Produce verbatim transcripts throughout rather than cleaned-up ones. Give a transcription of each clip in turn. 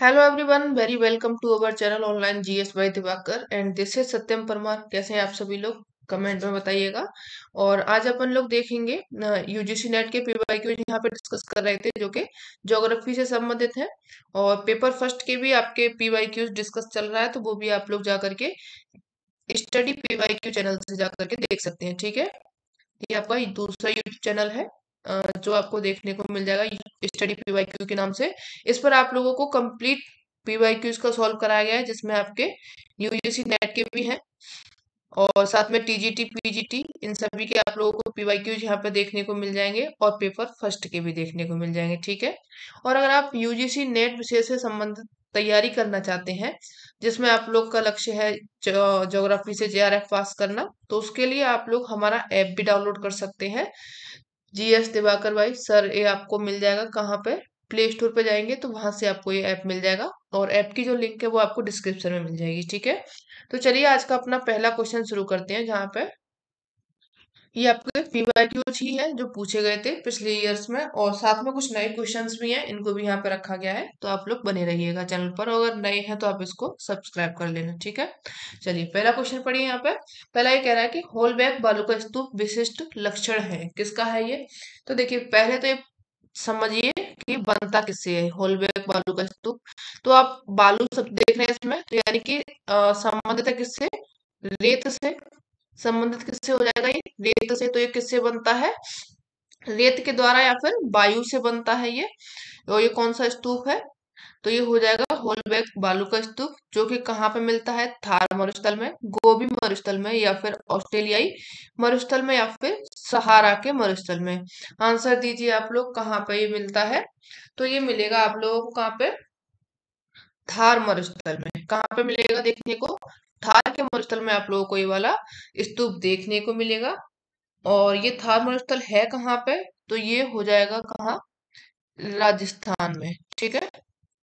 Hello everyone, very welcome to our channel online GS by Diwakar and this is Satyam Parmar. कैसे हैं आप सभी लोग? कमेंट में बताइएगा। और आज अपन लोग देखेंगे यूजीसी नेट के पीवाईक्यू यहाँ पे डिस्कस कर रहे थे, जो कि ज्योग्राफी से संबंधित है। और पेपर फर्स्ट के भी आपके पीवाईक्यूज डिस्कस चल रहा है, तो वो भी आप लोग जा करके स्टडी पीवाईक्यू चैनल से जा करके देख सकते हैं। ठीक है, ये आपका दूसरा यूट्यूब चैनल है, अ, जो आपको देखने को मिल जाएगा स्टडी पीवाईक्यू के नाम से। इस पर आप लोगों को कंप्लीट पीवाईक्यूज का सॉल्व कराया गया है, जिसमें आपके यूजीसी नेट के भी हैं और साथ में टीजीटी पीजीटी इन सभी के आप लोगों को पीवाईक्यूज यहाँ पे देखने को मिल जाएंगे और पेपर फर्स्ट के भी देखने को मिल जाएंगे। ठीक है, और अगर आप यूजीसी नेट विषय से संबंधित तैयारी करना चाहते हैं, जिसमें आप लोग का लक्ष्य है ज्योग्राफी से जेआरएफ पास करना, तो उसके लिए आप लोग हमारा ऐप भी डाउनलोड कर सकते हैं। जीएस दिवाकर भाई सर, ये आपको मिल जाएगा कहाँ पे? प्ले स्टोर पे जाएंगे तो वहां से आपको ये ऐप मिल जाएगा और ऐप की जो लिंक है वो आपको डिस्क्रिप्शन में मिल जाएगी। ठीक है, तो चलिए आज का अपना पहला क्वेश्चन शुरू करते हैं, जहाँ पे ये आपके पीवाईक्यूज ही है जो पूछे गए थे पिछले ईयर्स में, और साथ में कुछ नए क्वेश्चंस भी हैं, इनको भी यहाँ पे रखा गया है। तो आप लोग बने रहिएगा चैनल पर, और अगर नए हैं तो आप इसको सब्सक्राइब कर लेना। ठीक है, चलिए पहला क्वेश्चन पढ़िए। यहाँ पे पहला ये कह रहा है कि होलबैक बालू का स्तूप विशिष्ट लक्षण है, किसका है ये? तो देखिए, पहले तो ये समझिए कि बनता किससे है होलबैक बालू का स्तूप। तो आप बालू सब देख रहे हैं इसमें, तो यानी कि अ, संबंधित है किससे? रेत से। संबंधित किससे हो जाएगा ये? रेत से। तो ये किससे बनता है? रेत के द्वारा या फिर वायु से बनता है ये। और ये कौन सा स्तूप है? तो ये हो जाएगा होलबैक बालू का स्तूप, जो कि कहाँ पे मिलता है? थार मरुस्थल में, गोबी मरुस्थल में, या फिर ऑस्ट्रेलियाई मरुस्थल में, या फिर सहारा के मरुस्थल में। आंसर दीजिए आप लोग, कहाँ पे ये मिलता है? तो ये मिलेगा आप लोगों को कहाँ पे? थार मरुस्थल में। कहाँ पे मिलेगा देखने को? थार के मरुस्थल में आप लोगों को ये वाला स्तूप देखने को मिलेगा। और ये थार मरुस्थल है कहाँ पे? तो ये हो जाएगा कहाँ? राजस्थान में। ठीक है,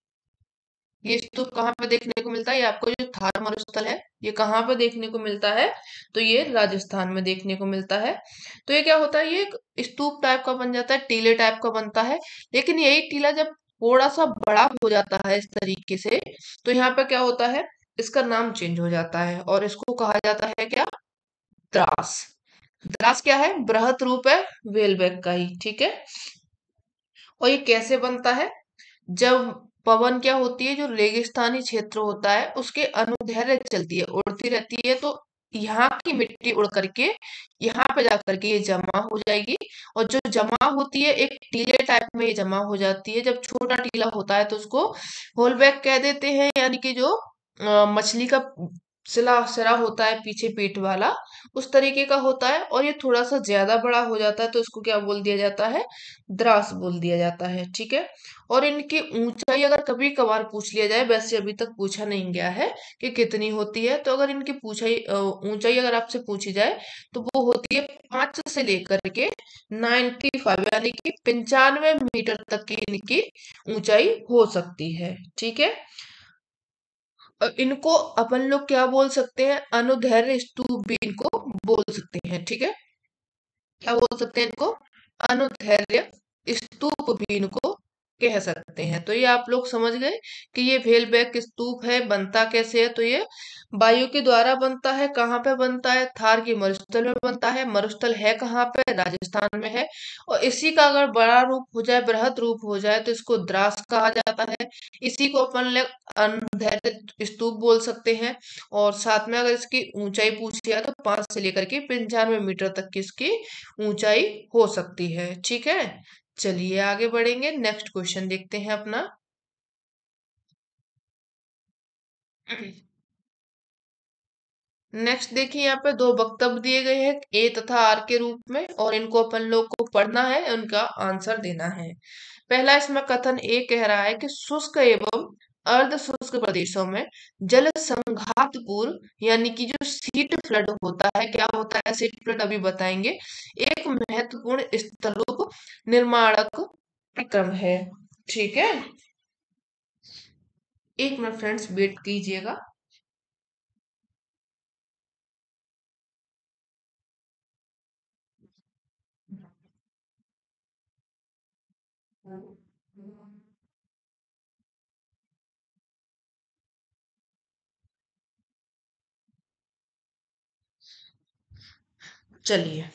ये स्तूप कहाँ पे देखने को मिलता है? ये आपको जो थार मरुस्थल है, ये कहाँ पे देखने को मिलता है? तो ये राजस्थान में देखने को मिलता है। तो ये क्या होता है? ये एक स्तूप टाइप का बन जाता है, टीले टाइप का बनता है। लेकिन यही टीला जब थोड़ा सा बड़ा हो जाता है इस तरीके से, तो यहाँ पे क्या होता है? इसका नाम चेंज हो जाता है और इसको कहा जाता है क्या? द्रास। द्रास क्या है? बृहत रूप है वेलबैक का ही। ठीक है, और ये कैसे बनता है? जब पवन क्या होती है, जो रेगिस्तानी क्षेत्र होता है उसके अनुदैर्ध्य चलती है, उड़ती रहती है, तो यहाँ की मिट्टी उड़ करके यहाँ पे जा करके ये जमा हो जाएगी। और जो जमा होती है एक टीले टाइप में ये जमा हो जाती है। जब छोटा टीला होता है तो उसको होलबैक कह देते हैं, यानी कि जो अ, मछली का सिला सिरा होता है पीछे पेट वाला, उस तरीके का होता है। और ये थोड़ा सा ज्यादा बड़ा हो जाता है तो इसको क्या बोल दिया जाता है? द्रास बोल दिया जाता है। ठीक है, और इनकी ऊंचाई अगर कभी कभार पूछ लिया जाए, वैसे अभी तक पूछा नहीं गया है कि कितनी होती है, तो अगर इनकी पूछाई अ, ऊंचाई अगर आपसे पूछी जाए तो वो होती है पांच से लेकर के नाइन्टी फाइव, यानी कि पंचानवे मीटर तक की इनकी ऊंचाई हो सकती है। ठीक है, अ, इनको अपन लोग क्या बोल सकते हैं? अनुदैर्ध्य स्तूप भी इनको बोल सकते हैं। ठीक है, क्या बोल सकते हैं इनको? अनुदैर्ध्य स्तूप भी इनको कह सकते हैं। तो ये आप लोग समझ गए कि ये भेलबैक स्तूप है, बनता कैसे है? तो ये वायु के द्वारा बनता है। कहाँ पे बनता है? थार की मरुस्थल में बनता है। मरुस्थल है कहाँ पे? राजस्थान में है। और इसी का अगर बड़ा रूप हो जाए, बृहद रूप हो जाए, तो इसको द्रास कहा जाता है। इसी को अपन लोग अनुदैर्ध्य स्तूप बोल सकते हैं। और साथ में अगर इसकी ऊंचाई पूछी जाए तो पांच से लेकर के पंचानवे मीटर तक की इसकी ऊंचाई हो सकती है। ठीक है, चलिए आगे बढ़ेंगे, नेक्स्ट क्वेश्चन देखते हैं अपना। नेक्स्ट देखिए, यहाँ पे दो वक्तव्य दिए गए हैं ए तथा आर के रूप में, और इनको अपन लोग को पढ़ना है, उनका आंसर देना है। पहला इसमें कथन ए कह रहा है कि शुष्क एवं अर्ध शुष्क प्रदेशों में जल संघात पूर्व, यानी कि जो सीट फ्लड होता है, क्या होता है सीट फ्लड अभी बताएंगे, एक महत्वपूर्ण स्थलोप निर्माणक क्रम है। ठीक है, एक मिनट फ्रेंड्स वेट कीजिएगा। चलिए,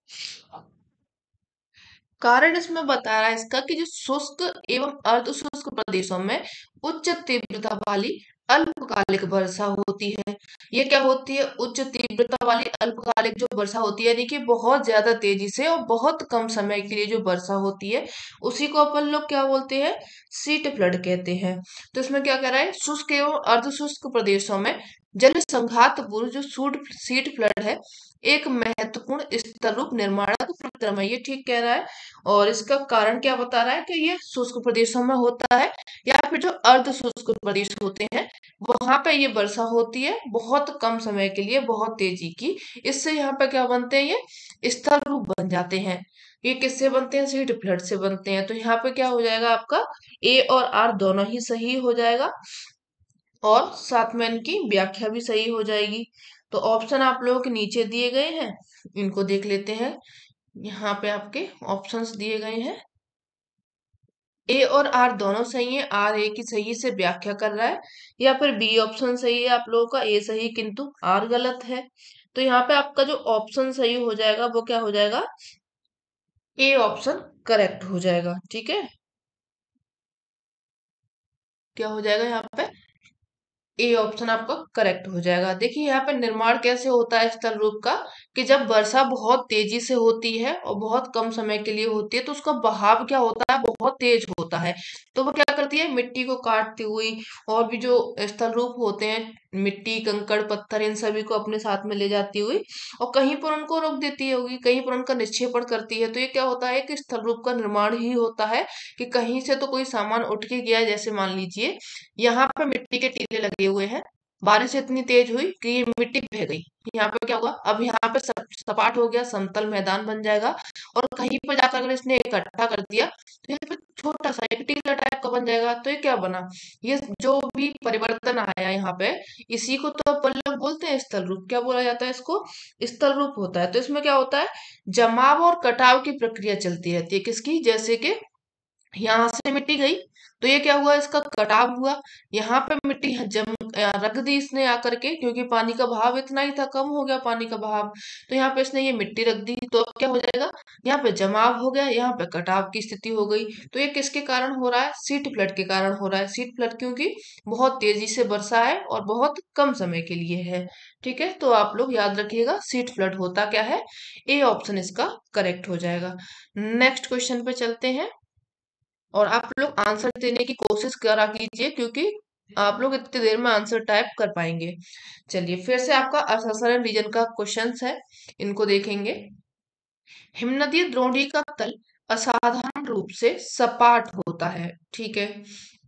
कारण इसमें बता रहा है इसका कि जो शुष्क एवं अर्ध शुष्क प्रदेशों में उच्च तीव्रता वाली अल्पकालिक वर्षा होती है। ये क्या होती है? उच्च तीव्रता वाली अल्पकालिक जो वर्षा होती है, यानी कि बहुत ज्यादा तेजी से और बहुत कम समय के लिए जो वर्षा होती है, उसी को अपन लोग क्या बोलते हैं? शीत फ्लड कहते हैं। तो इसमें क्या कह रहा है? शुष्क एवं अर्ध शुष्क प्रदेशों में जल संघात पूर्व जो सूट शीत फ्लड है, एक महत्वपूर्ण स्तरूप निर्माणक प्रक्रम है। ये ठीक कह रहा है। और इसका कारण क्या बता रहा है कि ये शुष्क प्रदेशों में होता है, या फिर जो अर्ध शुष्क प्रदेश होते हैं वहां पे ये वर्षा होती है बहुत कम समय के लिए, बहुत तेजी की। इससे यहाँ पे क्या बनते हैं? ये स्थल रूप बन जाते हैं। ये किससे बनते हैं? शीट फ्लड से बनते हैं। तो यहाँ पे क्या हो जाएगा आपका? ए और आर दोनों ही सही हो जाएगा, और साथ में इनकी व्याख्या भी सही हो जाएगी। तो ऑप्शन आप लोगों के नीचे दिए गए हैं, इनको देख लेते हैं। यहाँ पे आपके ऑप्शंस दिए गए हैं, ए और आर दोनों सही है। आर ए की सही से व्याख्या कर रहा है, या फिर बी ऑप्शन सही है आप लोगों का, ए सही किंतु आर गलत है। तो यहाँ पे आपका जो ऑप्शन सही हो जाएगा वो क्या हो जाएगा? ए ऑप्शन करेक्ट हो जाएगा। ठीक है, क्या हो जाएगा यहाँ पे? ए ऑप्शन आपका करेक्ट हो जाएगा। देखिए यहाँ पे निर्माण कैसे होता है स्थल रूप का, कि जब वर्षा बहुत तेजी से होती है और बहुत कम समय के लिए होती है, तो उसका बहाव क्या होता है? बहुत तेज होता है। तो वो क्या करती है? मिट्टी को काटती हुई, और भी जो स्थल रूप होते हैं, मिट्टी कंकड़ पत्थर, इन सभी को अपने साथ में ले जाती हुई, और कहीं पर उनको रोक देती होगी, कहीं पर उनका निक्षेपण करती है। तो ये क्या होता है? कि स्थल रूप का निर्माण ही होता है, कि कहीं से तो कोई सामान उठ के गया है। जैसे मान लीजिए यहाँ पे मिट्टी के टीले लगे हुए हैं, बारिश इतनी तेज हुई कि ये मिट्टी बह गई। यहाँ पे क्या हुआ? अब यहाँ पे सप, सपाट हो गया, समतल मैदान बन जाएगा। और कहीं पर जाकर अगर इसने इकट्ठा कर दिया, तो यहाँ पे छोटा सा एक टीला टाइप का बन जाएगा। तो ये क्या बना? ये जो भी परिवर्तन आया यहाँ पे, इसी को तो अपन लोग बोलते हैं स्थल रूप। क्या बोला जाता है इसको? स्थल रूप होता है। तो इसमें क्या होता है? जमाव और कटाव की प्रक्रिया चलती रहती है। किसकी? जैसे कि यहाँ से मिट्टी गई, तो ये क्या हुआ? इसका कटाव हुआ। यहाँ पे मिट्टी जम अ, रख दी इसने आकर के, क्योंकि पानी का बहाव इतना ही था, कम हो गया पानी का बहाव। तो यहाँ पे इसने ये मिट्टी रख दी, तो अब क्या हो जाएगा? यहाँ पे जमाव हो गया, यहाँ पे कटाव की स्थिति हो गई। तो ये किसके कारण हो रहा है? शीत फ्लड के कारण हो रहा है। शीत फ्लड क्योंकि बहुत तेजी से वर्षा है और बहुत कम समय के लिए है। ठीक है, तो आप लोग याद रखिएगा, शीत फ्लड होता क्या है? ए ऑप्शन इसका करेक्ट हो जाएगा। नेक्स्ट क्वेश्चन पे चलते हैं, और आप लोग आंसर देने की कोशिश करा कीजिए, क्योंकि आप लोग इतनी देर में आंसर टाइप कर पाएंगे। चलिए, फिर से आपका असरण रीजन का क्वेश्चंस है, इनको देखेंगे। हिमनदीय द्रोणी का तल असाधारण रूप से सपाट होता है। ठीक है।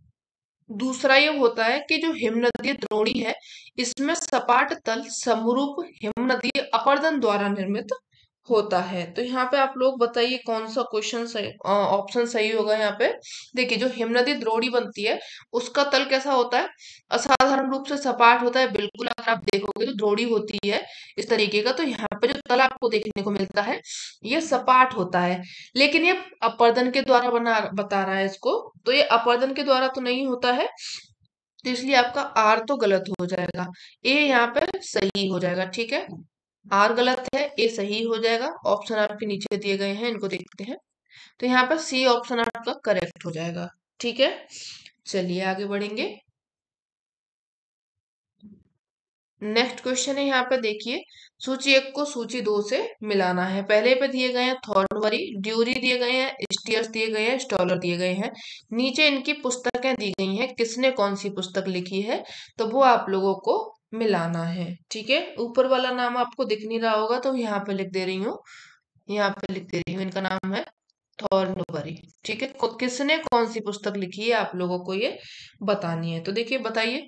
दूसरा ये होता है कि जो हिमनदीय द्रोणी है, इसमें सपाट तल समरूप हिमनदीय अपरदन द्वारा निर्मित होता है। तो यहाँ पे आप लोग बताइए कौन सा क्वेश्चन सही, ऑप्शन सही होगा यहाँ पे। देखिए, जो हिमनदी द्रोणी बनती है, उसका तल कैसा होता है? असाधारण रूप से सपाट होता है। बिल्कुल, अगर आप देखोगे तो द्रोणी होती है इस तरीके का, तो यहाँ पे जो तल आपको देखने को मिलता है, ये सपाट होता है। लेकिन ये अपर्दन के द्वारा बना बता रहा है इसको, तो ये अपर्दन के द्वारा तो नहीं होता है। तो इसलिए आपका आर तो गलत हो जाएगा, ए यहाँ पे सही हो जाएगा। ठीक है, आर गलत है, ए सही हो जाएगा। ऑप्शन आपके नीचे दिए गए हैं, इनको देखते हैं। तो यहाँ पर सी ऑप्शन आपका करेक्ट हो जाएगा। ठीक है, चलिए आगे बढ़ेंगे। नेक्स्ट क्वेश्चन है, यहाँ पे देखिए, सूची एक को सूची दो से मिलाना है। पहले पे दिए गए हैं थॉर्नबरी, ड्यूरी दिए गए हैं, स्टीयर्स दिए गए हैं, स्टॉलर दिए गए हैं। नीचे इनकी पुस्तकें दी गई हैं, किसने कौन सी पुस्तक लिखी है, तो वो आप लोगों को मिलाना है। ठीक है, ऊपर वाला नाम आपको दिख नहीं रहा होगा, तो यहाँ पे लिख दे रही हूँ, यहाँ पे लिख दे रही हूँ, इनका नाम है थॉर्नबरी। ठीक है, को- किसने कौन सी पुस्तक लिखी है, आप लोगों को ये बतानी है। तो देखिए, बताइए।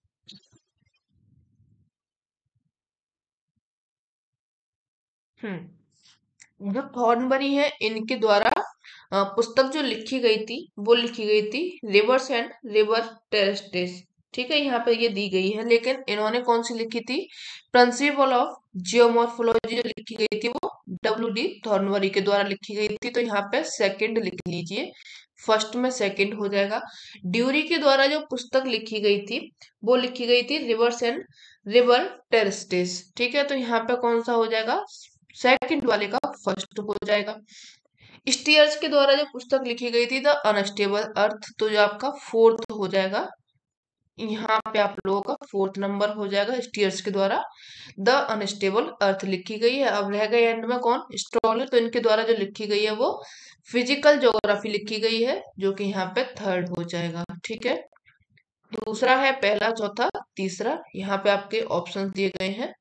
हम्म जो थॉर्नबरी है, इनके द्वारा अ, पुस्तक जो लिखी गई थी, वो लिखी गई थी रिवर्स एंड रिवर टेरेस्टेस। ठीक है, यहाँ पे ये दी गई है, लेकिन इन्होंने कौन सी लिखी थी? प्रिंसिपल ऑफ जियोमॉर्फोलॉजी जो लिखी गई थी, वो डब्ल्यू डी थॉर्नबरी के द्वारा लिखी गई थी। तो यहाँ पे सेकंड लिख लीजिए, फर्स्ट में सेकंड हो जाएगा। ड्यूरी के द्वारा जो पुस्तक लिखी गई थी, वो लिखी गई थी रिवर्स एंड रिवर टेरेस्टेस। ठीक है, तो यहाँ पे कौन सा हो जाएगा? सेकंड वाले का फर्स्ट हो जाएगा। स्टीयर्स के द्वारा जो पुस्तक लिखी गई थी द अनस्टेबल अर्थ, तो जो आपका फोर्थ हो जाएगा, यहाँ पे आप लोगों का फोर्थ नंबर हो जाएगा। स्टीयर्स के द्वारा द अनस्टेबल अर्थ लिखी गई है। अब रह गए एंड में कौन, स्ट्रॉलर, तो इनके द्वारा जो लिखी गई है वो फिजिकल ज्योग्राफी लिखी गई है, जो कि यहाँ पे थर्ड हो जाएगा। ठीक है, दूसरा है पहला, चौथा, तीसरा, यहाँ पे आपके ऑप्शन दिए गए हैं।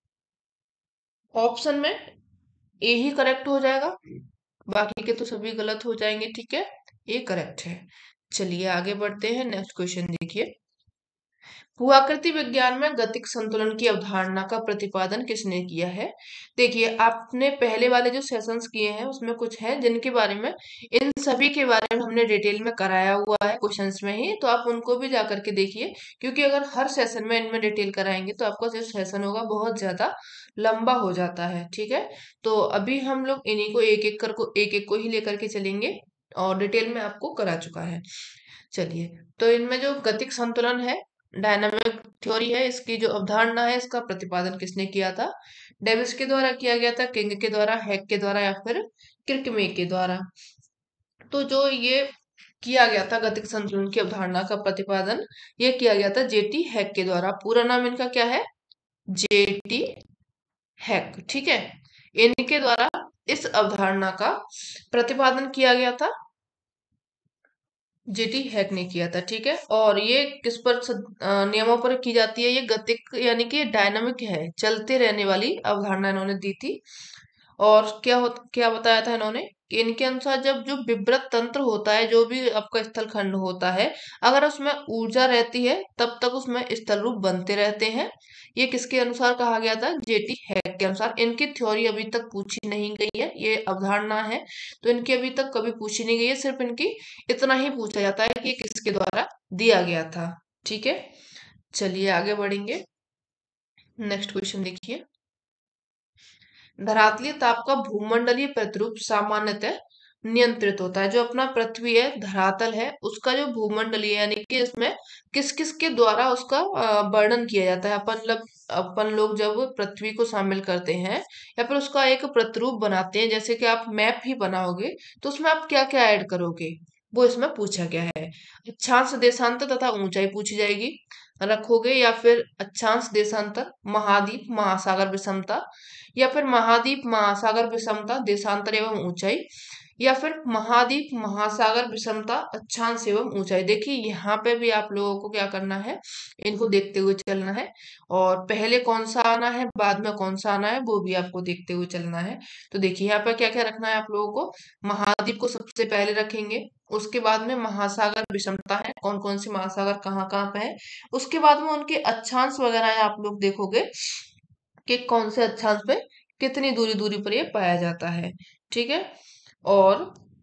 ऑप्शन में ए ही करेक्ट हो जाएगा, बाकी के तो सभी गलत हो जाएंगे। ठीक है, ये करेक्ट है। चलिए आगे बढ़ते हैं। नेक्स्ट क्वेश्चन देखिए, भूआकृति विज्ञान में गतिक संतुलन की अवधारणा का प्रतिपादन किसने किया है। देखिए, आपने पहले वाले जो सेशंस किए हैं उसमें कुछ है जिनके बारे में, इन सभी के बारे में हमने डिटेल में कराया हुआ है क्वेश्चंस में ही, तो आप उनको भी जाकर के देखिए, क्योंकि अगर हर सेशन में इनमें डिटेल कराएंगे तो आपका जो सेशन होगा बहुत ज्यादा लंबा हो जाता है। ठीक है, तो अभी हम लोग इन्हीं को एक एक कर को एक एक को ही लेकर के चलेंगे, और डिटेल में आपको करा चुका है। चलिए, तो इनमें जो गतिक संतुलन है, डायनामिक थ्योरी है, इसकी जो अवधारणा है इसका प्रतिपादन किसने किया था। डेविस के द्वारा किया गया था, किंग के द्वारा, हैक के द्वारा, या फिर किर्कमे के द्वारा। तो जो ये किया गया था गतिक संतुलन की अवधारणा का प्रतिपादन, ये किया गया था जेटी हैक के द्वारा। पूरा नाम इनका क्या है, जेटी हैक। ठीक है, इनके द्वारा इस अवधारणा का प्रतिपादन किया गया था, जेटी हैक ने किया था। ठीक है, और ये किस पर सद- अ, नियमों पर की जाती है, ये गतिक यानी कि डायनामिक है, चलते रहने वाली अवधारणा इन्होंने दी थी। और क्या हो क्या बताया था इन्होंने कि इनके अनुसार जब जो विब्रत तंत्र होता है, जो भी आपका स्थल खंड होता है, अगर उसमें ऊर्जा रहती है तब तक उसमें स्थल रूप बनते रहते हैं। ये किसके अनुसार कहा गया था, जेटी हैक के अनुसार। इनकी थ्योरी अभी तक पूछी नहीं गई है, ये अवधारणा है तो इनकी अभी तक कभी पूछी नहीं गई है, सिर्फ इनकी इतना ही पूछा जाता है कि ये किसके द्वारा दिया गया था। ठीक है, चलिए आगे बढ़ेंगे। नेक्स्ट क्वेश्चन देखिए, धरातलीय ताप का भूमंडलीय प्रतिरूप सामान्यतः नियंत्रित होता है। जो अपना पृथ्वी है, धरातल है, उसका जो भूमंडलीय यानी कि इसमें किस किस के द्वारा उसका अ, वर्णन किया जाता है। अपन लोग अपन लोग जब पृथ्वी को शामिल करते हैं या फिर उसका एक प्रतिरूप बनाते हैं, जैसे कि आप मैप ही बनाओगे, तो उसमें आप क्या क्या ऐड करोगे, वो इसमें पूछा गया है। अक्षांश देशांतर तथा ऊंचाई पूछी जाएगी, रखोगे, या फिर अक्षांश देशांतर, महाद्वीप महासागर विषमता, या फिर महाद्वीप महासागर विषमता देशांतर एवं ऊंचाई, या फिर महाद्वीप महासागर विषमता अक्षांश एवं ऊंचाई। देखिए, यहाँ पे भी आप लोगों को क्या करना है, इनको देखते हुए चलना है, और पहले कौन सा आना है बाद में कौन सा आना है वो भी आपको देखते हुए चलना है। तो देखिए, यहाँ पर क्या क्या रखना है आप लोगों को, महाद्वीप को सबसे पहले रखेंगे, उसके बाद में महासागर विषमता है, कौन कौन सी महासागर कहाँ कहाँ पे है, उसके बाद में उनके अक्षांश वगैरह आप लोग देखोगे कि कौन से अक्षांश पे कितनी दूरी दूरी पर ये पाया जाता है। ठीक है, और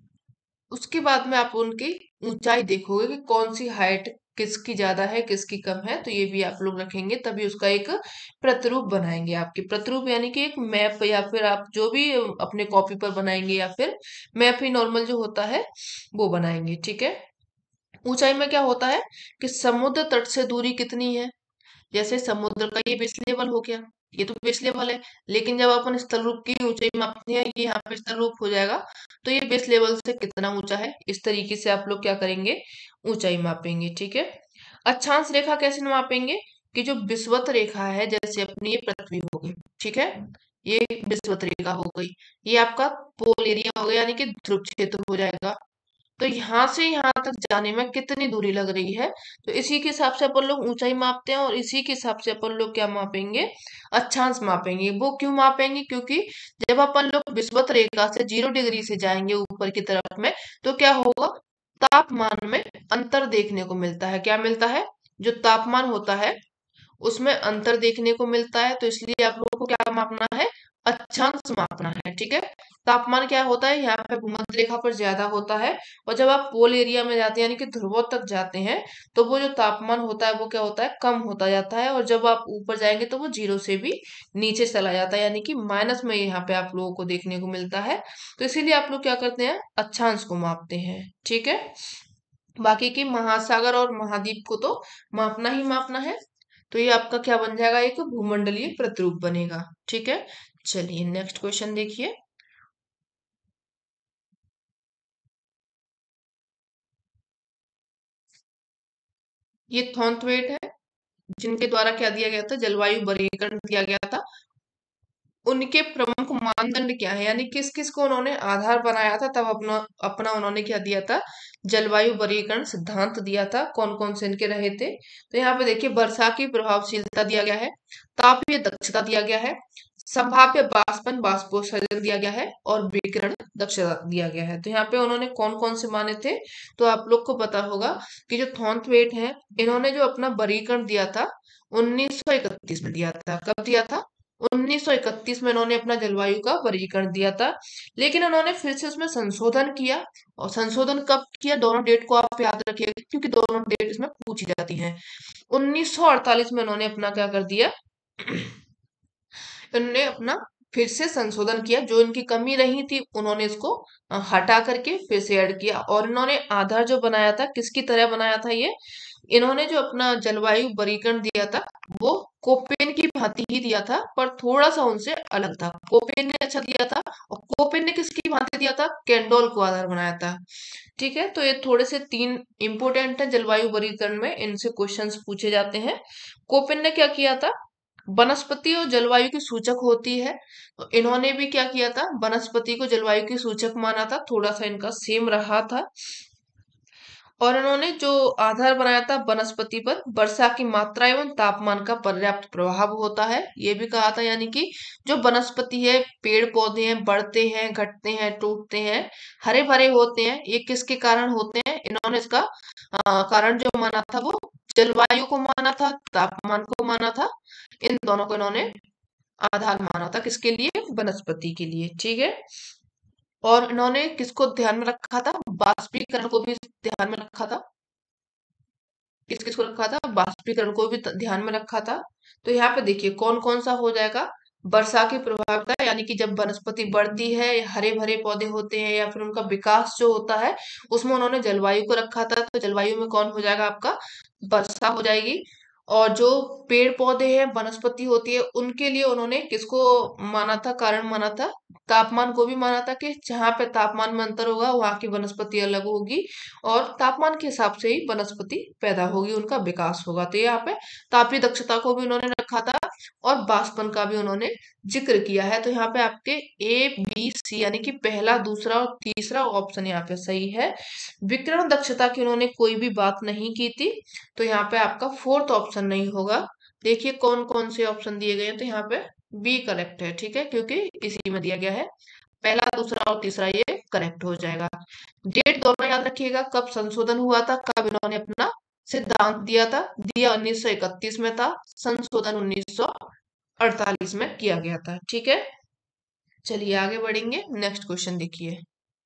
उसके बाद में आप उनकी ऊंचाई देखोगे कि कौन सी हाइट किसकी ज्यादा है किसकी कम है, तो ये भी आप लोग रखेंगे, तभी उसका एक प्रतिरूप बनाएंगे। आपके प्रतिरूप यानी कि एक मैप, या फिर आप जो भी अपने कॉपी पर बनाएंगे, या फिर मैप ही नॉर्मल जो होता है वो बनाएंगे। ठीक है, ऊंचाई में क्या होता है कि समुद्र तट से दूरी कितनी है, जैसे समुद्र का ये बेस लेवल हो गया, ये तो बेस लेवल है, लेकिन जब अपन स्थल रूप की ऊंचाई मापते हैं, ये यहाँ पे स्थल रूप हो जाएगा, तो ये बेस लेवल से कितना ऊंचा है, इस तरीके से आप लोग क्या करेंगे, ऊंचाई मापेंगे। ठीक है, अक्षांश रेखा कैसे मापेंगे, कि जो विषुवत रेखा है, जैसे अपनी ये पृथ्वी हो गई, ठीक है, ये विषुवत रेखा हो गई, ये आपका पोल एरिया हो गया, यानी कि ध्रुव क्षेत्र हो जाएगा। तो यहाँ से यहाँ तक जाने में कितनी दूरी लग रही है, तो इसी के हिसाब से अपन लोग ऊंचाई मापते हैं, और इसी के हिसाब से अपन लोग क्या मापेंगे, अक्षांश मापेंगे। वो क्यों मापेंगे, क्योंकि जब अपन लोग विषुवत रेखा से जीरो डिग्री से जाएंगे ऊपर की तरफ में, तो क्या होगा, तापमान में अंतर देखने को मिलता है। क्या मिलता है, जो तापमान होता है उसमें अंतर देखने को मिलता है, तो इसलिए आप लोगों को क्या मापना है, अक्षांश मापना है। ठीक है, तापमान क्या होता है, यहाँ पे भूमध्य रेखा पर ज्यादा होता है, और जब आप पोल एरिया में जाते हैं यानी कि ध्रुवों तक जाते हैं, तो वो जो तापमान होता है वो क्या होता है, कम होता जाता है, और जब आप ऊपर जाएंगे तो वो जीरो से भी नीचे चला जाता है, यानी कि माइनस में यहाँ पे आप लोगों को देखने को मिलता है। तो इसीलिए आप लोग क्या करते हैं, अक्षांश को मापते हैं। ठीक है, बाकी की महासागर और महाद्वीप को तो मापना ही मापना है। तो ये आपका क्या बन जाएगा, एक भूमंडलीय प्रतिरूप बनेगा। ठीक है, चलिए नेक्स्ट क्वेश्चन देखिए। ये थॉर्नथवेट है, जिनके द्वारा क्या दिया गया था, जलवायु वर्गीकरण दिया गया था। उनके प्रमुख मानदंड क्या है, यानी किस किस को उन्होंने आधार बनाया था, तब अपना अपना उन्होंने क्या दिया था, जलवायु वर्गीकरण सिद्धांत दिया था। कौन कौन से इनके रहे थे, तो यहाँ पे देखिए वर्षा की प्रभावशीलता दिया गया है, तापीय दक्षता दिया गया है, संभाव्य बाष्पन बाष्पोत्सर्जन दिया गया है, और विकिरण दक्षता दिया गया है। तो यहाँ पे उन्होंने कौन कौन से माने थे, तो आप लोग को पता होगा कि जो थॉर्नथवेट है, इन्होंने जो अपना वर्गीकरण दिया था उन्नीस सौ इकतीस में दिया था। कब दिया था, उन्नीस सौ इकतीस में इन्होंने अपना जलवायु का वर्गीकरण दिया था। लेकिन उन्होंने फिर से उसमें संशोधन किया, और संशोधन कब किया, दोनों डेट को आप याद रखिएगा क्योंकि दोनों डेट इसमें पूछी जाती हैं। उन्नीस सौ अड़तालीस में उन्होंने अपना क्या कर दिया, इन्होंने अपना फिर से संशोधन किया, जो इनकी कमी रही थी उन्होंने इसको अ, हटा करके फिर से ऐड किया। और इन्होंने आधार जो बनाया था किसकी तरह बनाया था, ये इन्होंने जो अपना जलवायु वर्गीकरण दिया था वो कोपेन की भांति ही दिया था, पर थोड़ा सा उनसे अलग था। कोपेन ने अच्छा दिया था, और कोपेन ने किसकी भांति दिया था, केंडोल को आधार बनाया था। ठीक है, तो ये थोड़े से तीन इंपोर्टेंट है जलवायु वर्गीकरण में, इनसे क्वेश्चंस पूछे जाते हैं। कोपेन ने क्या किया था, वनस्पति और जलवायु की सूचक होती है, तो इन्होंने भी क्या किया था, वनस्पति को जलवायु की सूचक माना था, थोड़ा सा इनका सेम रहा था। और इन्होंने जो आधार बनाया था वनस्पति पर वर्षा की मात्रा एवं तापमान का पर्याप्त प्रभाव होता है, ये भी कहा था। यानी कि जो वनस्पति है, पेड़ पौधे हैं, बढ़ते हैं, घटते हैं, टूटते हैं, हरे भरे होते हैं, ये किसके कारण होते हैं, इन्होंने इसका अ, कारण जो माना था वो जलवायु को माना था, तापमान को माना था। इन दोनों को इन्होंने आधार माना था, किसके लिए, वनस्पति के लिए। ठीक है, और इन्होंने किसको ध्यान में रखा था, बाष्पीकरण को भी ध्यान में रखा था। किस किस को रखा था, बाष्पीकरण को भी त- ध्यान में रखा था। तो यहाँ पे देखिए कौन कौन सा हो जाएगा, वर्षा की प्रभाविता, यानी कि जब वनस्पति बढ़ती है, हरे भरे पौधे होते हैं, या फिर उनका विकास जो होता है, उसमें उन्होंने जलवायु को रखा था। तो जलवायु में कौन हो जाएगा आपका, वर्षा हो जाएगी। और जो पेड़ पौधे हैं, वनस्पति होती है, उनके लिए उन्होंने किसको माना था, कारण माना था, तापमान को भी माना था, कि जहां पे तापमान में अंतर होगा वहां की वनस्पति अलग होगी, और तापमान के हिसाब से ही वनस्पति पैदा होगी, उनका विकास होगा। तो यहाँ पे तापीय दक्षता को भी उन्होंने रखा था, और बाष्पन का भी उन्होंने जिक्र किया है। तो यहाँ पे आपके ए बी सी यानी कि पहला, दूसरा और तीसरा ऑप्शन यहाँ पे सही है। विकिरण दक्षता की उन्होंने कोई भी बात नहीं की थी, तो यहाँ पे आपका फोर्थ ऑप्शन नहीं होगा। देखिए कौन कौन से ऑप्शन दिए गए हैं, तो यहाँ पे बी करेक्ट है। ठीक है, क्योंकि इसी में दिया गया है, पहला, दूसरा और तीसरा ये करेक्ट हो जाएगा। डेट दोनों याद रखिएगा, कब संशोधन हुआ था, कब इन्होंने अपना सिद्धांत दिया था, दिया उन्नीस सौ इकतीस में था, संशोधन उन्नीस सौ अड़तालीस में किया गया था। ठीक है, चलिए आगे बढ़ेंगे। नेक्स्ट क्वेश्चन देखिए।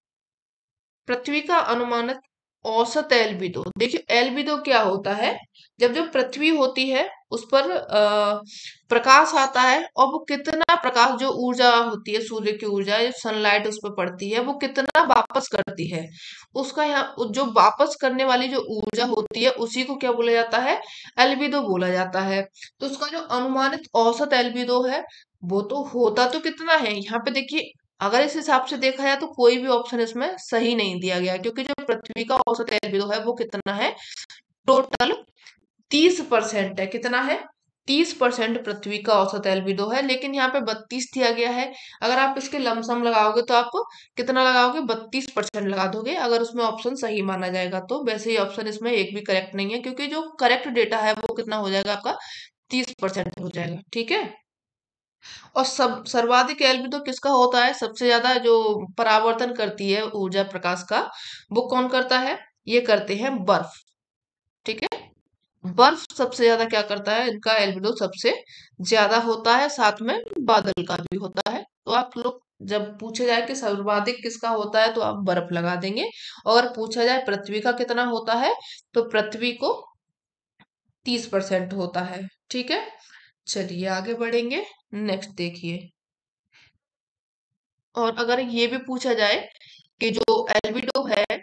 पृथ्वी का अनुमानित औसत एल्बिडो, देखिए एल्बिडो क्या होता है, जब जो पृथ्वी होती है उस पर अ, प्रकाश आता है, और वो कितना प्रकाश, जो ऊर्जा होती है, सूर्य की ऊर्जा, जो सनलाइट उस पर पड़ती है, वो कितना वापस करती है, उसका यहाँ जो वापस करने वाली जो ऊर्जा होती है उसी को क्या बोला जाता है, एल्बिडो बोला जाता है। तो उसका जो अनुमानित औसत एल्बिडो है, वो तो होता तो कितना है, यहाँ पे देखिए अगर इस हिसाब से देखा जाए तो कोई भी ऑप्शन इसमें सही नहीं दिया गया, क्योंकि जो पृथ्वी का औसत एल्बिडो है वो कितना है, टोटल तीस परसेंट है। कितना है, तीस परसेंट पृथ्वी का औसत एल्बिडो है, लेकिन यहाँ पे बत्तीस दिया गया है। अगर आप इसके लमसम लगाओगे तो आप कितना लगाओगे, बत्तीस परसेंट लगा दोगे, अगर उसमें ऑप्शन सही माना जाएगा तो। वैसे ही ऑप्शन इसमें एक भी करेक्ट नहीं है, क्योंकि जो करेक्ट डेटा है वो कितना हो जाएगा आपका, तीस परसेंट हो जाएगा। ठीक है, और सब सर्वाधिक एल्बिडो किसका होता है, सबसे ज्यादा जो परावर्तन करती है ऊर्जा प्रकाश का, वो कौन करता है, ये करते हैं बर्फ। ठीक है, बर्फ सबसे ज्यादा क्या करता है, इनका एल्बिडो सबसे ज्यादा होता है, साथ में बादल का भी होता है। तो आप लोग जब पूछे जाए कि सर्वाधिक किसका होता है तो आप बर्फ लगा देंगे, और पूछा जाए पृथ्वी का कितना होता है, तो पृथ्वी को तीस परसेंट होता है। ठीक है, चलिए आगे बढ़ेंगे। नेक्स्ट देखिए। और अगर ये भी पूछा जाए कि जो एल्बिडो है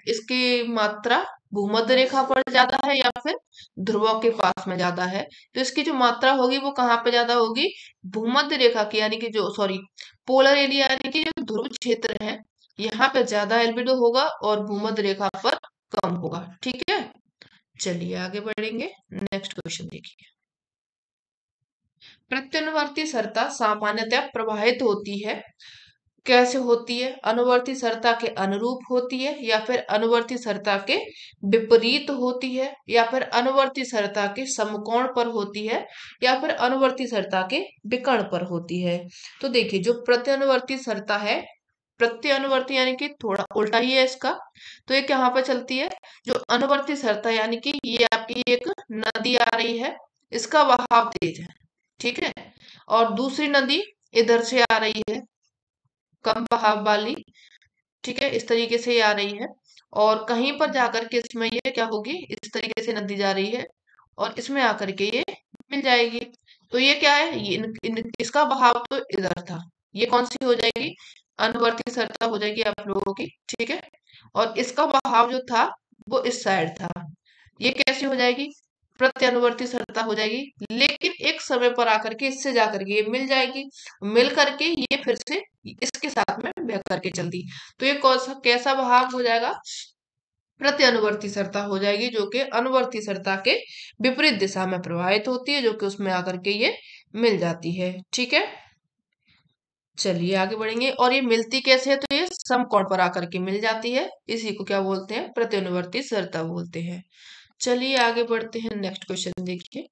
इसकी मात्रा भूमध्य रेखा पर ज्यादा है या फिर ध्रुवों के पास में ज्यादा है? तो इसकी जो मात्रा होगी वो कहाँ पे ज्यादा होगी? भूमध्य रेखा की, यानी कि जो सॉरी पोलर एरिया यानी कि जो ध्रुव क्षेत्र है यहाँ पे ज्यादा एल्बिडो होगा और भूमध्य रेखा पर कम होगा। ठीक है, चलिए आगे बढ़ेंगे। नेक्स्ट क्वेश्चन देखिए। प्रत्यनुवर्ती सरता सामान्यतः प्रवाहित होती है, कैसे होती है? अनुवर्ती सरता के अनुरूप होती है या फिर अनुवर्ती सरता के विपरीत होती है या फिर अनुवर्ती सरता के समकोण पर होती है या फिर अनुवर्ती सरता के विकर्ण पर होती है? तो देखिए, जो प्रत्यनुवर्ती सरता है, प्रत्यनुवर्ती यानी कि थोड़ा उल्टा ही है इसका, तो ये कहाँ पर चलती है? जो अनुवर्ती सरता यानी कि ये आपकी एक नदी आ रही है, इसका बहाव तेज है, ठीक है, और दूसरी नदी इधर से आ रही है कम बहाव वाली, ठीक है, इस तरीके से ये आ रही है, और कहीं पर जाकर के इसमें ये क्या होगी, इस तरीके से नदी जा रही है और इसमें आकर के ये मिल जाएगी। तो ये क्या है, ये इन, इन, इसका बहाव तो इधर था, ये कौन सी हो जाएगी? अनुवर्ती सरता हो जाएगी आप लोगों की, ठीक है, और इसका बहाव जो था वो इस साइड था, ये कैसी हो जाएगी? प्रत्यनुवर्ती सरता हो जाएगी। लेकिन एक समय पर आकर के इससे जाकर के ये मिल जाएगी, मिल करके ये फिर से इसके साथ में बह करके चलती, तो ये कौन सा कैसा बहाव हो जाएगा? प्रत्यनुवर्ती सरता हो जाएगी, जो कि अनुवर्ती सरता के विपरीत दिशा में प्रवाहित होती है, जो कि उसमें आकर के ये मिल जाती है। ठीक है, चलिए आगे बढ़ेंगे। और ये मिलती कैसे है? तो ये समकोण पर आकर के मिल जाती है, इसी को क्या बोलते हैं? प्रत्यनुवर्ती सरता बोलते हैं। चलिए आगे बढ़ते हैं। नेक्स्ट क्वेश्चन देखिए।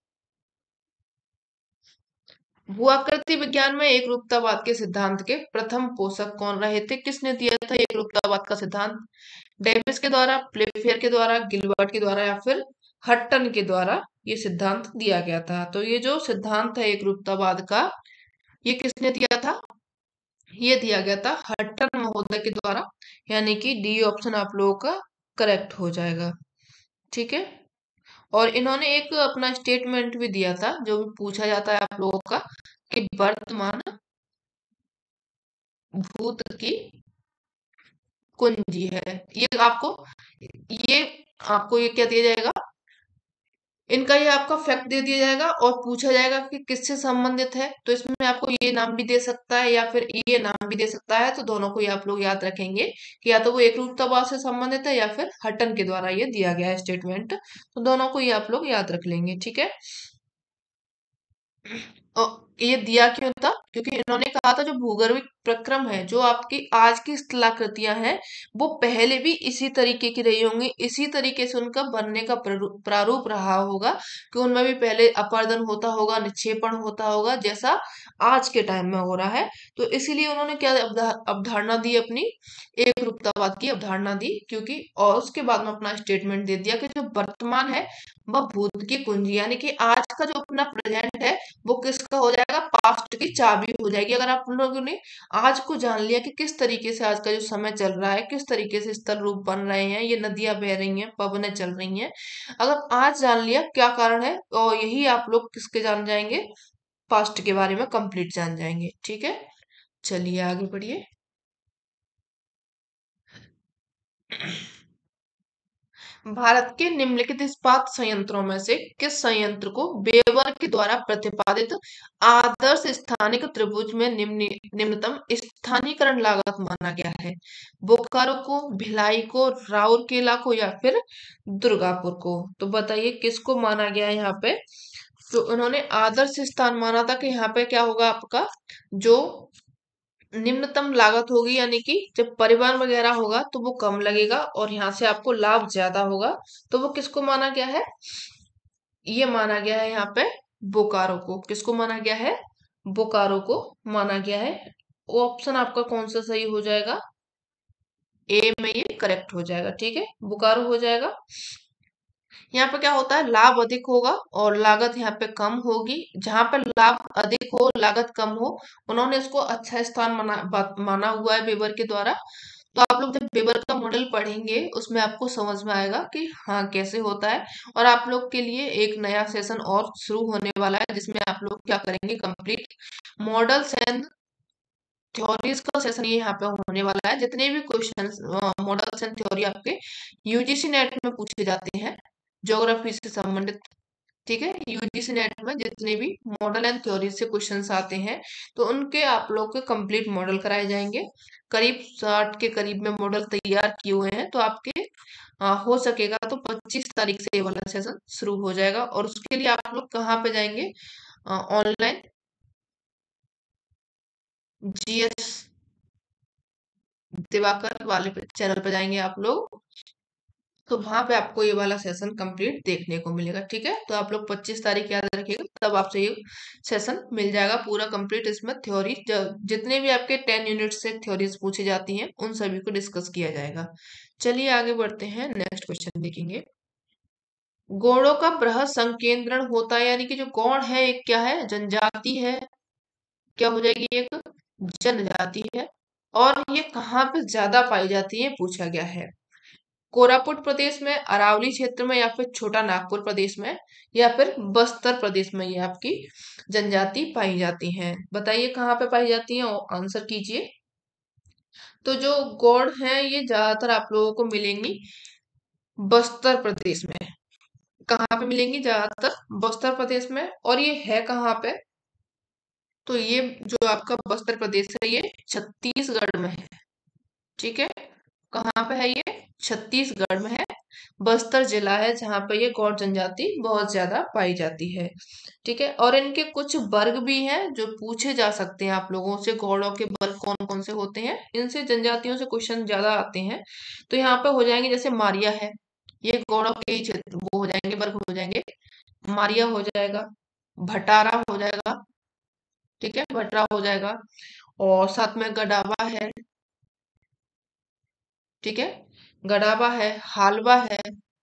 भूआकृति विज्ञान में एक रूपतावाद के सिद्धांत के प्रथम पोषक कौन रहे थे? किसने दिया था एक रूपतावाद का सिद्धांत? डेविस के द्वारा, प्लेफेयर के द्वारा, गिलबर्ट के द्वारा या फिर हट्टन के द्वारा ये सिद्धांत दिया गया था? तो ये जो सिद्धांत है एक रूपतावाद का, ये किसने दिया था? ये दिया गया था हट्टन महोदय के द्वारा, यानी कि डी ऑप्शन आप लोगों का करेक्ट हो जाएगा। ठीक है, और इन्होंने एक अपना स्टेटमेंट भी दिया था, जो भी पूछा जाता है आप लोगों का, कि वर्तमान भूत की कुंजी है। ये आपको ये आपको ये क्या दिया जाएगा? इनका ये आपका फैक्ट दे दिया जाएगा और पूछा जाएगा कि किससे संबंधित है, तो इसमें आपको ये नाम भी दे सकता है या फिर ये नाम भी दे सकता है, तो दोनों को ही आप लोग याद रखेंगे कि या तो वो एकरूपतावाद से संबंधित है या फिर हट्टन के द्वारा ये दिया गया है स्टेटमेंट, तो दोनों को ही आप लोग याद रख लेंगे। ठीक है, और ये दिया क्यों था? क्योंकि इन्होंने कहा था जो भूगर्भिक प्रक्रम है, जो आपकी आज की स्थलाकृतियां हैं, वो पहले भी इसी तरीके की रही होंगी, इसी तरीके से उनका बनने का प्रारू- प्रारूप रहा होगा, कि उनमें भी पहले अपर्दन होता होगा, निक्षेपण होता होगा, जैसा आज के टाइम में हो रहा है। तो इसीलिए उन्होंने क्या अवधा- अवधारणा दी अपनी, एक रूपतावाद की अवधारणा दी, क्योंकि और उसके बाद में अपना स्टेटमेंट दे दिया कि जो वर्तमान है वह भूत की कुंजी, यानी कि आज का जो अपना प्रेजेंट है वो किसका हो जाएगा? पास्ट की चाबी हो जाएगी। अगर आप लोगों ने आज को जान लिया कि किस तरीके से आज का जो समय चल रहा है, किस तरीके से स्थल रूप बन रहे हैं, ये नदियां बह रही हैं, पवनें चल रही हैं, अगर आज जान लिया क्या कारण है, और यही आप लोग किसके जान जाएंगे? पास्ट के बारे में कंप्लीट जान जाएंगे। ठीक है, चलिए आगे बढ़िए। भारत के निम्नलिखित इस्पात संयंत्रों में से किस संयंत्र को वेबर के द्वारा प्रतिपादित आदर्श स्थानिक त्रिभुज में निम्न निम्नतम स्थानीकरण लागत माना गया है? बोकारो को, भिलाई को, राउरकेला को या फिर दुर्गापुर को? तो बताइए किसको माना गया है यहाँ पे? तो उन्होंने आदर्श स्थान माना था कि यहाँ पे क्या होगा आपका, जो निम्नतम लागत होगी, यानी कि जब परिवहन वगैरह होगा तो वो कम लगेगा और यहाँ से आपको लाभ ज्यादा होगा, तो वो किसको माना गया है? ये माना गया है यहाँ पे बोकारो को। किसको माना गया है? बोकारो को माना गया है। वो ऑप्शन आपका कौन सा सही हो जाएगा? ए में ये करेक्ट हो जाएगा। ठीक है, बोकारो हो जाएगा। यहाँ पे क्या होता है, लाभ अधिक होगा और लागत यहाँ पे कम होगी। जहां पे लाभ अधिक हो, लागत कम हो, उन्होंने इसको अच्छा स्थान माना बा- माना हुआ है वेबर के द्वारा। तो आप लोग जब वेबर का मॉडल पढ़ेंगे उसमें आपको समझ में आएगा कि हाँ कैसे होता है। और आप लोग के लिए एक नया सेशन और शुरू होने वाला है, जिसमें आप लोग क्या करेंगे, कंप्लीट मॉडल्स एंड थ्योरीज का सेशन ये यहाँ पे होने वाला है। जितने भी क्वेश्चन मॉडल्स एंड थ्योरी आपके यूजीसी नेट में पूछे जाते हैं ज्योग्राफी से संबंधित, ठीक है, यूजीसी नेट में जितने भी मॉडल एंड थ्योरी से क्वेश्चंस आते हैं तो उनके आप लोग के कंप्लीट मॉडल कराए जाएंगे। करीब साठ के करीब में मॉडल तैयार किए हुए हैं, तो आपके आ, हो सकेगा तो पच्चीस तारीख से ये वाला सेशन शुरू हो जाएगा। और उसके लिए आप लोग कहाँ पे जाएंगे, ऑनलाइन जीएस दिवाकर वाले चैनल पे जाएंगे आप लोग, तो वहां पे आपको ये वाला सेशन कंप्लीट देखने को मिलेगा। ठीक है, तो आप लोग पच्चीस तारीख याद रखिएगा, तब आपसे ये सेशन मिल जाएगा पूरा कंप्लीट। इसमें थ्योरी जितने भी आपके टेन यूनिट से थ्योरीज पूछी जाती हैं उन सभी को डिस्कस किया जाएगा। चलिए आगे बढ़ते हैं, नेक्स्ट क्वेश्चन देखेंगे। गौड़ों का बृहद संकेंद्रण होता है, यानी कि जो गौड़ है एक क्या है, जनजाति है, क्या हो जाएगी, एक जनजाति है। और ये कहाँ पे ज्यादा पाई जाती है पूछा गया है, कोरापुट प्रदेश में, अरावली क्षेत्र में, या फिर छोटा नागपुर प्रदेश में, या फिर बस्तर प्रदेश में ये आपकी जनजाति पाई जाती हैं। बताइए कहाँ पे पाई जाती हैं, आंसर कीजिए। तो जो गौड़ हैं ये ज्यादातर आप लोगों को मिलेंगी बस्तर प्रदेश में। कहाँ पे मिलेंगी, ज्यादातर बस्तर प्रदेश में। और ये है कहाँ पे, तो ये जो आपका बस्तर प्रदेश है ये छत्तीसगढ़ में है। ठीक है, कहाँ पे है ये, छत्तीसगढ़ में है। बस्तर जिला है जहाँ पे ये गौड़ जनजाति बहुत ज्यादा पाई जाती है। ठीक है, और इनके कुछ वर्ग भी हैं जो पूछे जा सकते हैं आप लोगों से, गौड़ों के वर्ग कौन कौन से होते हैं, इनसे जनजातियों से क्वेश्चन ज्यादा आते हैं। तो यहाँ पे हो जाएंगे, जैसे मारिया है, ये गौड़ों के ही क्षेत्र वो हो जाएंगे, वर्ग हो जाएंगे। मारिया हो जाएगा, भटारा हो जाएगा, ठीक है, भटरा हो जाएगा, और साथ में गडावा है, ठीक है, गडावा है, हालवा है।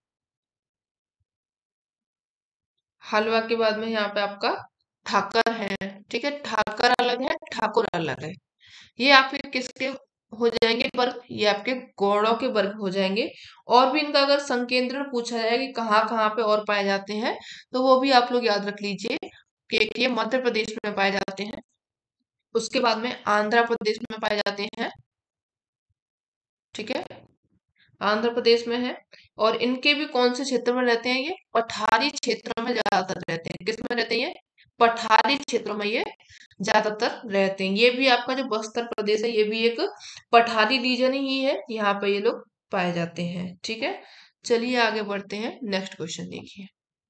हलवा के बाद में यहाँ पे आपका ठाकर है, ठीक है, ठाकर अलग है, ठाकुर अलग है। ये आपके किसके हो जाएंगे वर्ग, ये आपके गौड़ों के वर्ग हो जाएंगे। और भी इनका अगर संकेंद्रण पूछा जाए कि कहाँ कहाँ पे और पाए जाते हैं, तो वो भी आप लोग याद रख लीजिए कि एक ये मध्य प्रदेश में पाए जाते हैं, उसके बाद में आंध्र प्रदेश में पाए जाते हैं, ठीक है, आंध्र प्रदेश में है। और इनके भी कौन से क्षेत्र में रहते हैं, ये पठारी क्षेत्रों में ज्यादातर रहते हैं। किस में रहते हैं ये, पठारी क्षेत्रों में ये ज्यादातर रहते हैं। ये भी आपका जो बस्तर प्रदेश है ये भी एक पठारी रीजन ही है, यहाँ पे ये लोग पाए जाते हैं। ठीक है, चलिए आगे बढ़ते हैं, नेक्स्ट क्वेश्चन देखिए।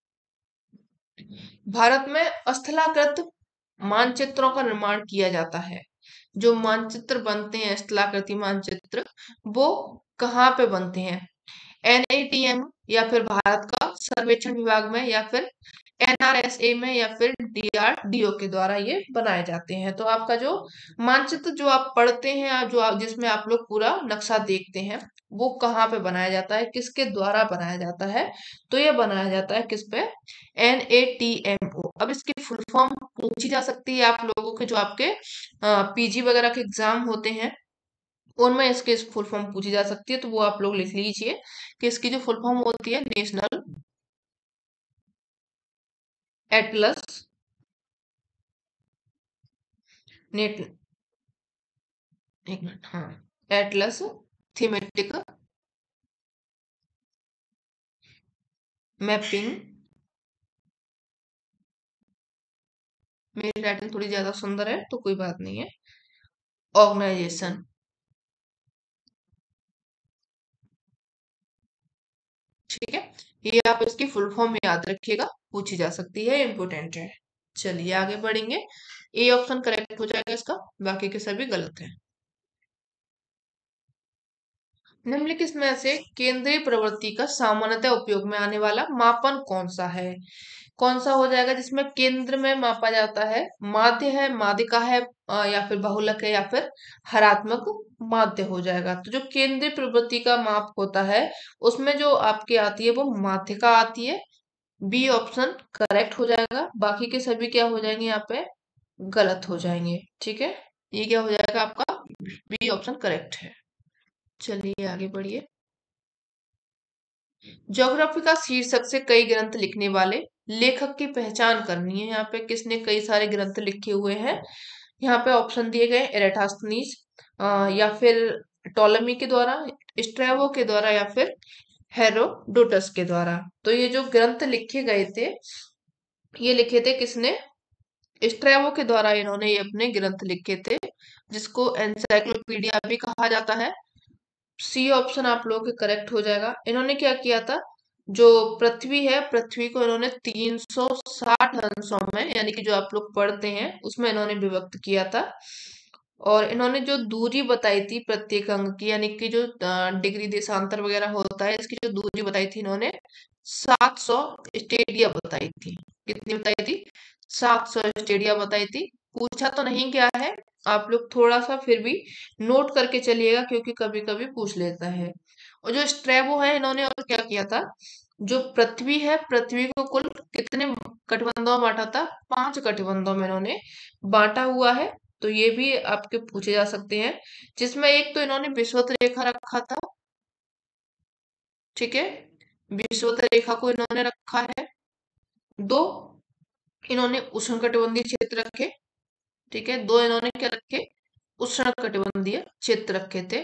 भारत में स्थलाकृत मानचित्रों का निर्माण किया जाता है। जो मानचित्र बनते हैं स्थलाकृति मानचित्र, वो कहाँ पे बनते हैं, एनआईटीएम, या फिर भारत का सर्वेक्षण विभाग में, या फिर एनआरएसए में, या फिर डीआरडीओ के द्वारा ये बनाए जाते हैं। तो आपका जो मानचित्र जो आप पढ़ते हैं, आप जो आप जिसमें आप लोग पूरा नक्शा देखते हैं, वो कहाँ पे बनाया जाता है, किसके द्वारा बनाया जाता है, तो ये बनाया जाता है किस पे, एनएटीएमओ। अब इसकी फुल फॉर्म पूछी जा सकती है आप लोगों के, जो आपके पीजी वगैरह के एग्जाम होते हैं उनमें इसकी फुल फॉर्म पूछी जा सकती है। तो वो आप लोग लिख लीजिए कि इसकी जो फुल फॉर्म होती है, नेशनल एटलस, नेट, एक मिनट, हाँ, एटलस थीमेटिक मैपिंग। मेरी राइटिंग थोड़ी ज्यादा सुंदर है तो कोई बात नहीं है, ऑर्गेनाइजेशन। ठीक है, ये आप इसकी फुल फॉर्म याद रखिएगा, पूछी जा सकती है, इम्पोर्टेंट है। चलिए आगे बढ़ेंगे, ए ऑप्शन करेक्ट हो जाएगा इसका, बाकी के सभी गलत है। निम्नलिखित में से केंद्रीय प्रवृत्ति का सामान्यतः उपयोग में आने वाला मापन कौन सा है, कौन सा हो जाएगा जिसमें केंद्र में मापा जाता है, माध्य है, माध्यिका है, अ, या फिर बहुलक है, या फिर हरात्मक माध्य हो जाएगा। तो जो केंद्रीय प्रवृत्ति का माप होता है उसमें जो आपकी आती है वो माध्यिका आती है, बी ऑप्शन करेक्ट हो जाएगा, बाकी के सभी क्या हो जाएंगे यहाँ पे, गलत हो जाएंगे। ठीक है, ये क्या हो जाएगा आपका, बी ऑप्शन करेक्ट है। चलिए आगे बढ़िए। ज्योग्राफी का शीर्षक से कई ग्रंथ लिखने वाले लेखक की पहचान करनी है। यहाँ पे किसने कई सारे ग्रंथ लिखे हुए हैं, यहाँ पे ऑप्शन दिए गए एरेटास्थनीज, या फिर टोलेमी के द्वारा, स्ट्रैबो के द्वारा, या फिर हेरोडोटस के द्वारा। तो ये जो ग्रंथ लिखे गए थे, ये लिखे थे किसने? स्ट्रैबो के द्वारा इन्होंने ये अपने ग्रंथ लिखे थे, जिसको एनसाइक्लोपीडिया भी कहा जाता है। सी ऑप्शन आप लोगों के करेक्ट हो जाएगा। इन्होंने क्या किया था, जो पृथ्वी है, पृथ्वी को इन्होंने तीन सौ साठ अंशों में, यानी कि जो आप लोग पढ़ते हैं उसमें इन्होंने विभक्त किया था। और इन्होंने जो दूरी बताई थी प्रत्येक अंग की, यानी कि जो अ, डिग्री देशांतर वगैरह होता है, इसकी जो दूरी बताई थी इन्होंने सात सौ स्टेडिया बताई थी। कितनी बताई थी? सात सौ स्टेडिया बताई थी। पूछा तो नहीं गया है, आप लोग थोड़ा सा फिर भी नोट करके चलिएगा, क्योंकि कभी कभी पूछ लेता है। और जो स्ट्रैबो है, इन्होंने और क्या किया था, जो पृथ्वी है, पृथ्वी को कुल कितने कटिबंधों में बांटा था? पांच कटिबंधों में इन्होंने बांटा हुआ है। तो ये भी आपके पूछे जा सकते हैं, जिसमें एक तो इन्होंने विषुवत रेखा रखा था, ठीक है, विषुवत रेखा को इन्होंने रखा है। दो इन्होंने उष्णकटिबंधीय क्षेत्र रखे, ठीक है, दो इन्होंने क्या रखे? उष्णकटिबंधीय क्षेत्र रखे थे।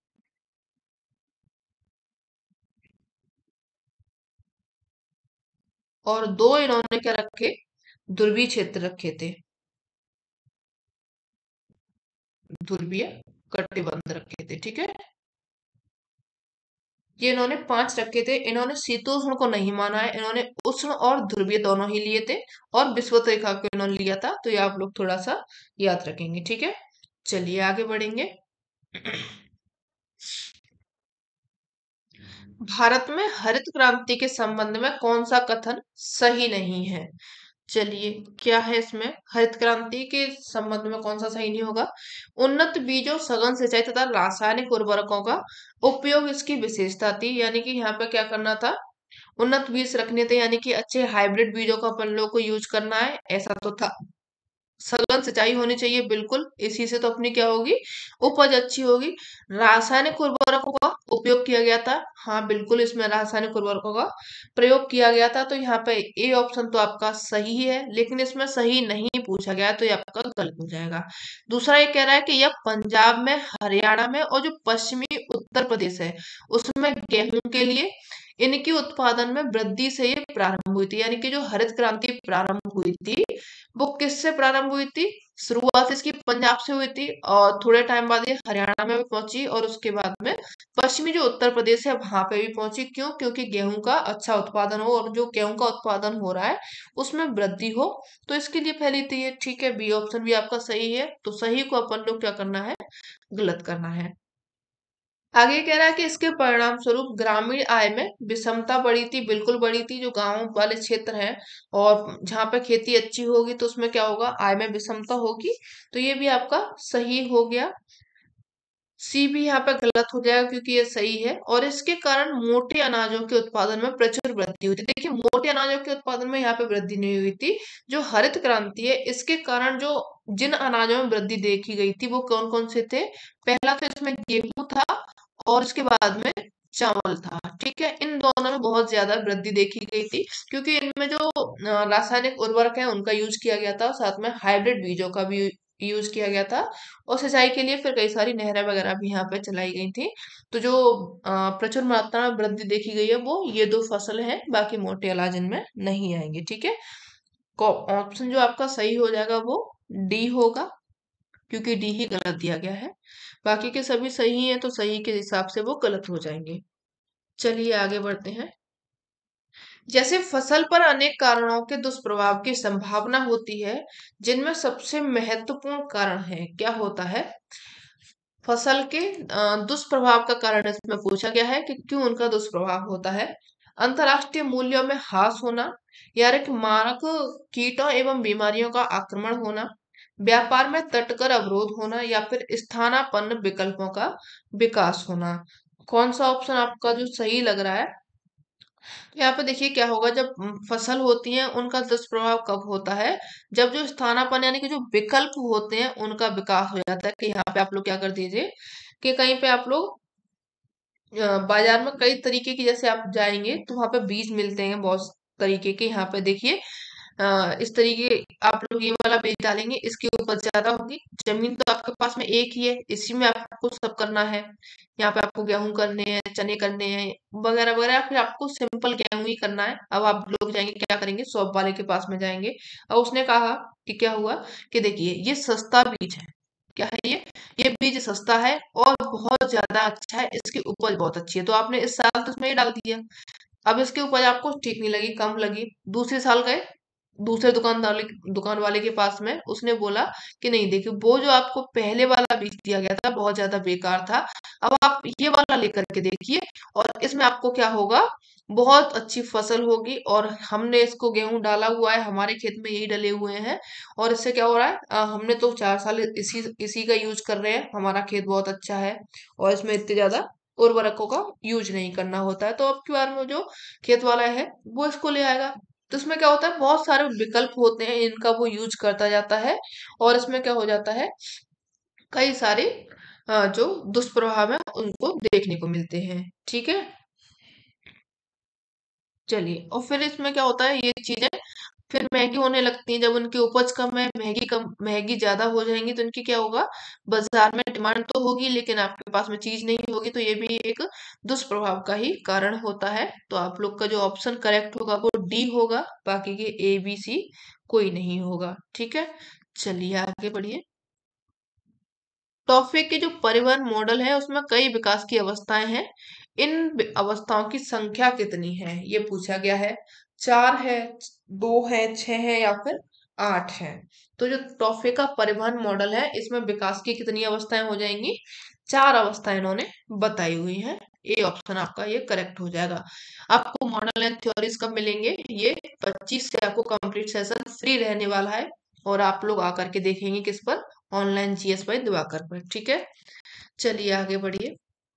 और दो इन्होंने क्या रखे? ध्रुवीय क्षेत्र रखे थे, ध्रुवीय कटिबंध रखे थे, ठीक है। ये इन्होंने पांच रखे थे। इन्होंने शीतोष्ण को नहीं माना है, इन्होंने उष्ण और ध्रुवीय दोनों ही लिए थे, और विषुवत रेखा को इन्होंने लिया था। तो ये आप लोग थोड़ा सा याद रखेंगे, ठीक है। चलिए आगे बढ़ेंगे। भारत में हरित क्रांति के संबंध में कौन सा कथन सही नहीं है? चलिए, क्या है इसमें? हरित क्रांति के संबंध में कौन सा सही नहीं होगा? उन्नत बीजों, सघन सिंचाई तथा रासायनिक उर्वरकों का उपयोग इसकी विशेषता थी। यानी कि यहाँ पे क्या करना था? उन्नत बीज रखने थे, यानी कि अच्छे हाइब्रिड बीजों का अपन लोग को यूज करना है, ऐसा तो था। सघन सिंचाई होनी चाहिए, बिल्कुल, इसी से तो अपनी क्या होगी? उपज अच्छी होगी। रासायनिक उर्वरकों का उपयोग किया गया था, हाँ बिल्कुल, इसमें रासायनिक उर्वरकों का प्रयोग किया गया था। तो यहाँ पे ए ऑप्शन तो आपका सही है, लेकिन इसमें सही नहीं पूछा गया, तो ये आपका गलत हो जाएगा। दूसरा ये कह रहा है कि यह पंजाब में, हरियाणा में और जो पश्चिमी उत्तर प्रदेश है, उसमें गेहूं के लिए इनकी उत्पादन में वृद्धि से ये प्रारंभ हुई थी। यानी कि जो हरित क्रांति प्रारंभ हुई थी, वो किससे प्रारंभ हुई थी? शुरुआत इसकी पंजाब से हुई थी, और थोड़े टाइम बाद ये हरियाणा में भी पहुंची, और उसके बाद में पश्चिमी जो उत्तर प्रदेश है वहां पे भी पहुंची। क्यों? क्योंकि गेहूं का अच्छा उत्पादन हो, और जो गेहूं का उत्पादन हो रहा है उसमें वृद्धि हो, तो इसके लिए फैली थी ये, ठीक है। बी ऑप्शन भी आपका सही है। तो सही को अपन लोग क्या करना है? गलत करना है। आगे कह रहा है कि इसके परिणाम स्वरूप ग्रामीण आय में विषमता बढ़ी थी, बिल्कुल बढ़ी थी। जो गांव वाले क्षेत्र हैं और जहां पे खेती अच्छी होगी, तो उसमें क्या होगा? आय में विषमता होगी। तो ये भी आपका सही हो गया। सी भी यहाँ पे गलत हो जाएगा, क्योंकि ये सही है। और इसके कारण मोटे अनाजों के उत्पादन में प्रचुर वृद्धि हुई थी। देखिए, मोटे अनाजों के उत्पादन में यहाँ पे वृद्धि नहीं हुई थी। जो हरित क्रांति है, इसके कारण जो जिन अनाजों में वृद्धि देखी गई थी, वो कौन कौन से थे? पहला तो इसमें गेहूं था, और उसके बाद में चावल था, ठीक है। इन दोनों में बहुत ज्यादा वृद्धि देखी गई थी, क्योंकि इनमें जो अ, रासायनिक उर्वरक है उनका यूज किया गया था, साथ में हाइब्रिड बीजों का भी यूज किया गया था। और सिंचाई के लिए फिर कई सारी नहरें वगैरह भी यहाँ पे चलाई गई थी। तो जो अ, प्रचुर मात्रा में वृद्धि देखी गई है, वो ये दो फसल है, बाकी मोटे अनाज इनमें नहीं आएंगे, ठीक है। ऑप्शन जो आपका सही हो जाएगा वो डी होगा, क्योंकि डी ही गलत दिया गया है। बाकी के सभी सही हैं, तो सही के हिसाब से वो गलत हो जाएंगे। चलिए आगे बढ़ते हैं। जैसे फसल पर अनेक कारणों के दुष्प्रभाव की संभावना होती है, जिनमें सबसे महत्वपूर्ण कारण है, क्या होता है? फसल के अ, दुष्प्रभाव का कारण इसमें पूछा गया है कि क्यों उनका दुष्प्रभाव होता है। अंतर्राष्ट्रीय मूल्यों में ह्रास होना, या एक मारक कीटों एवं बीमारियों का आक्रमण होना, व्यापार में तटकर अवरोध होना, या फिर स्थानापन्न विकल्पों का विकास होना। कौन सा ऑप्शन आपका जो सही लग रहा है? यहाँ पे देखिए क्या होगा, जब उम, फसल होती है उनका दुष्प्रभाव कब होता है? जब जो स्थानापन्न, यानी कि जो विकल्प होते हैं उनका विकास हो जाता है। कि यहाँ पे आप लोग क्या कर दीजिए, कि कहीं पे आप लोग अ, बाजार में कई तरीके की, जैसे आप जाएंगे तो वहां पे बीज मिलते हैं बहुत तरीके के। यहाँ पे देखिए, आ, इस तरीके आप लोग ये वाला बीज डालेंगे, इसकी उपज ज्यादा होगी। जमीन तो आपके पास में एक ही है, इसी में आपको सब करना है। यहाँ पे आपको गेहूं करने हैं, चने करने हैं, वगैरह वगैरह, फिर आपको सिंपल गेहूं ही करना है। अब आप लोग जाएंगे, क्या करेंगे, शॉप वाले के पास में जाएंगे। और उसने कहा कि क्या हुआ कि देखिए ये सस्ता बीज है। क्या है ये ये बीज सस्ता है और बहुत ज्यादा अच्छा है, इसकी उपज बहुत अच्छी है। तो आपने इस साल तो इसमें ही डाल दिया। अब इसकी उपज आपको ठीक नहीं लगी, कम लगी। दूसरे साल गए दूसरे दुकानदार वाले दुकान वाले के पास में, उसने बोला कि नहीं देखिए, वो जो आपको पहले वाला बीज दिया गया था बहुत ज्यादा बेकार था, अब आप ये वाला लेकर के देखिए, और इसमें आपको क्या होगा, बहुत अच्छी फसल होगी। और हमने इसको गेहूं डाला हुआ है, हमारे खेत में यही डले हुए हैं। और इससे क्या हो रहा है, अ, हमने तो चार साल इसी इसी का यूज कर रहे हैं, हमारा खेत बहुत अच्छा है। और इसमें इतने ज्यादा उर्वरकों का यूज नहीं करना होता है। तो अब की बार में जो खेत वाला है वो इसको ले आएगा। तो इसमें क्या होता है, बहुत सारे विकल्प होते हैं, इनका वो यूज करता जाता है। और इसमें क्या हो जाता है, कई सारे अ, जो दुष्प्रभाव है उनको देखने को मिलते हैं। ठीक है, चलिए। और फिर इसमें क्या होता है, ये चीजें फिर महंगी होने लगती हैं। जब उनकी उपज कम है, महंगी कम महंगी ज्यादा हो जाएंगी, तो इनकी क्या होगा, बाजार में डिमांड तो होगी लेकिन आपके पास में चीज नहीं होगी। तो ये भी एक दुष्प्रभाव का ही कारण होता है। तो आप लोग का जो ऑप्शन करेक्ट होगा वो डी होगा, बाकी के ए बी सी कोई नहीं होगा। ठीक है, चलिए आगे बढ़िए। टॉफे के जो परिवहन मॉडल है उसमें कई विकास की अवस्थाएं हैं। इन वि- अवस्थाओं की संख्या कितनी है, ये पूछा गया है। चार है, दो है, छह है, या फिर आठ है। तो जो टॉफे का परिवहन मॉडल है, इसमें विकास की कितनी अवस्थाएं हो जाएंगी, चार अवस्थाएं इन्होंने बताई हुई हैं। ए ऑप्शन आपका ये करेक्ट हो जाएगा। आपको मॉडल एंड थ्योरीज कब मिलेंगे, ये पच्चीस से आपको कंप्लीट सेशन फ्री रहने वाला है। और आप लोग आकर के देखेंगे किस पर, ऑनलाइन जीएस बाय दिवाकर पर। ठीक है, चलिए आगे बढ़िए।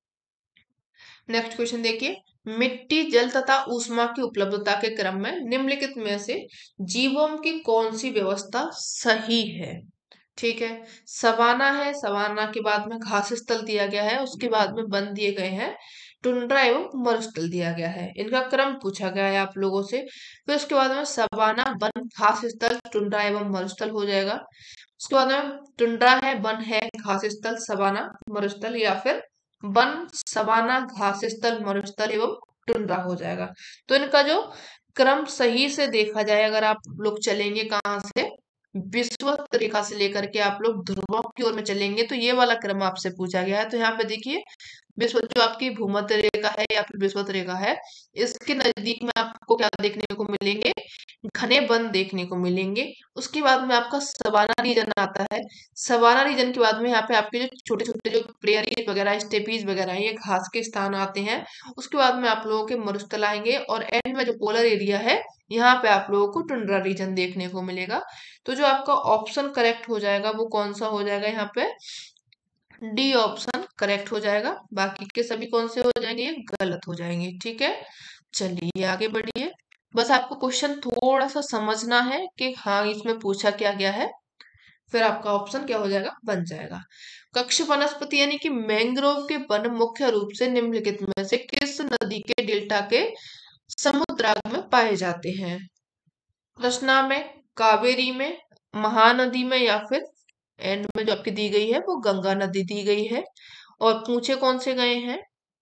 नेक्स्ट क्वेश्चन देखिए, मिट्टी जल तथा ऊष्मा की उपलब्धता के क्रम में निम्नलिखित में से जीवों की कौन सी व्यवस्था सही है। ठीक है, सवाना है, सवाना के बाद में घास स्थल दिया गया है, उसके बाद में वन दिए गए हैं, टुंड्रा एवं मरुस्थल दिया गया है। इनका क्रम पूछा गया है आप लोगों से। फिर उसके बाद में सवाना, वन, घास स्थल, टुंड्रा एवं मरुस्थल हो जाएगा। उसके बाद में टुंड्रा है, वन है, घास स्थल, सवाना, मरुस्थल, या फिर वन, सवाना, घास स्थल, मरुस्थल एवं टुंड्रा हो जाएगा। तो इनका जो क्रम सही से देखा जाए, अगर आप लोग चलेंगे कहाँ से, विषुवत रेखा से लेकर के आप लोग ध्रुवों की ओर में चलेंगे, तो ये वाला क्रम आपसे पूछा गया है। तो यहाँ पे देखिए, विश्व जो आपकी भूमध्य रेखा है या फिर विषुवत रेखा है, इसके नजदीक में आपको क्या देखने को मिलेंगे, घने वन देखने को मिलेंगे। उसके बाद में आपका सवाना रीजन आता है। सवाना रीजन के बाद में यहाँ पे आपके जो छोटे छोटे जो प्रेयरीज वगैरह, स्टेपीज वगैरह हैं, ये घास के स्थान आते हैं। उसके बाद में आप लोगों के मरुस्थल आएंगे, और एंड में जो पोलर एरिया है, यहाँ पे आप लोगों को टुंड्रा रीजन देखने को मिलेगा। तो जो आपका ऑप्शन करेक्ट हो जाएगा वो कौन सा हो जाएगा, यहाँ पे डी ऑप्शन करेक्ट हो जाएगा। बाकी के सभी कौन से हो जाएंगे, ये गलत हो जाएंगे। ठीक है, चलिए आगे बढ़िए। बस आपको क्वेश्चन थोड़ा सा समझना है कि हाँ इसमें पूछा क्या गया है, फिर आपका ऑप्शन क्या हो जाएगा, बन जाएगा। कक्ष वनस्पति यानी कि मैंग्रोव के वन मुख्य रूप से निम्नलिखित में से किस नदी के डेल्टा के समुद्राग में पाए जाते हैं। कृष्णा में, कावेरी में, महानदी में, या फिर एंड में जो आपकी दी गई है वो गंगा नदी दी गई है। और पूछे कौन से गए हैं,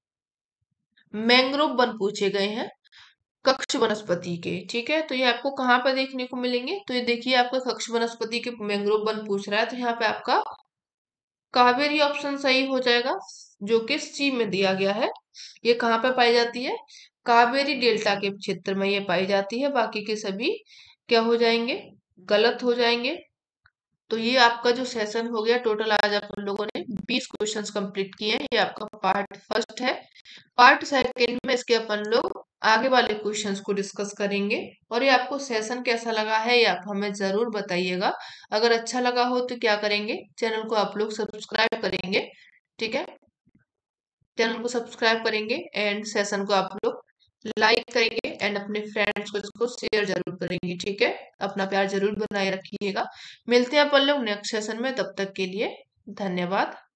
मैंग्रोव वन पूछे गए हैं कक्ष वनस्पति के। ठीक है, तो ये आपको कहाँ पे देखने को मिलेंगे, तो ये देखिए आपका कक्ष वनस्पति के मैंग्रोव वन पूछ रहा है, तो यहाँ पे आपका कावेरी ऑप्शन सही हो जाएगा, जो कि सी में दिया गया है। ये कहाँ पे पाई जाती है, कावेरी डेल्टा के क्षेत्र में ये पाई जाती है। बाकी के सभी क्या हो जाएंगे, गलत हो जाएंगे। तो ये आपका जो सेशन हो गया, टोटल आज अपन लोगों ने बीस क्वेश्चंस कंप्लीट किए हैं। ये आपका पार्ट फर्स्ट है। पार्ट सेकंड में इसके अपन लोग आगे वाले क्वेश्चंस को डिस्कस करेंगे। और ये आपको सेशन कैसा लगा है, ये आप हमें जरूर बताइएगा। अगर अच्छा लगा हो तो क्या करेंगे, चैनल को आप लोग सब्सक्राइब करेंगे। ठीक है, चैनल को सब्सक्राइब करेंगे एंड सेशन को आप लोग लाइक करेंगे एंड अपने फ्रेंड्स को इसको शेयर जरूर करेंगे। ठीक है, अपना प्यार जरूर बनाए रखिएगा। मिलते हैं अपन लोग नेक्स्ट सेशन में, तब तक के लिए धन्यवाद।